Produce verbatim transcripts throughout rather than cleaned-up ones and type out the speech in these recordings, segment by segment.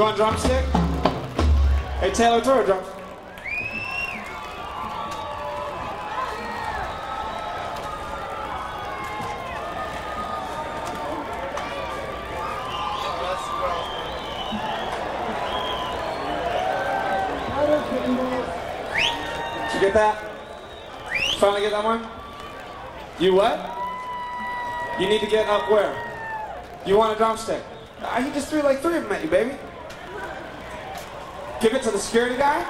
want a drumstick? Hey, Taylor, throw a drum. Did you get that? Finally get that one? You what? You need to get up where? You want a drumstick? Uh, he just threw like three of them at you, baby. Give it to the security guy?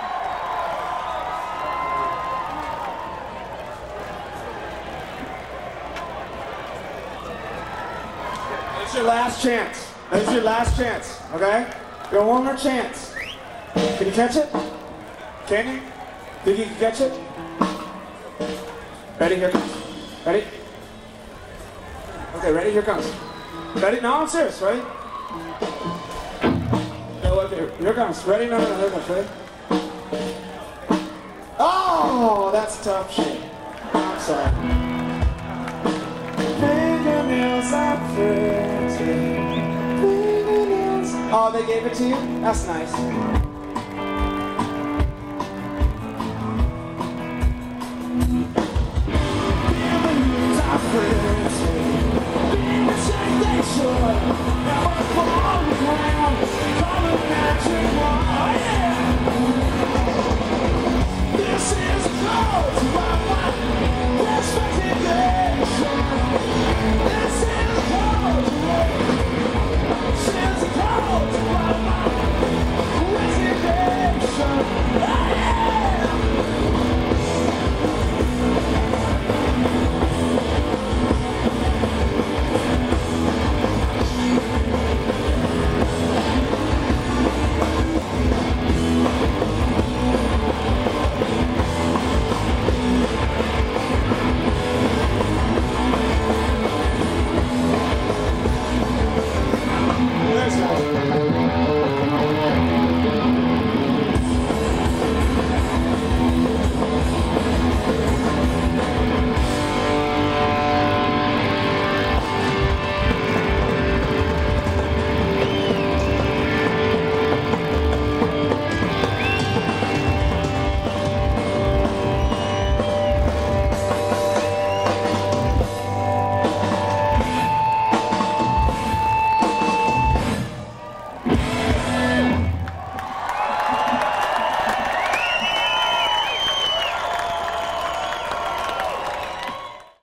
It's your last chance. This is your last chance, okay? You got one more chance. Can you catch it? Can you? Think you can catch it? Ready? Here comes. Ready? Okay, ready? Here comes. Ready? No, I'm serious. Ready? No, look here. Here comes. Ready? No, no, no. Here comes. Ready? Oh, that's tough shit. I'm sorry. Fingernails are pretty. Fingernails. Oh, they gave it to you? That's nice.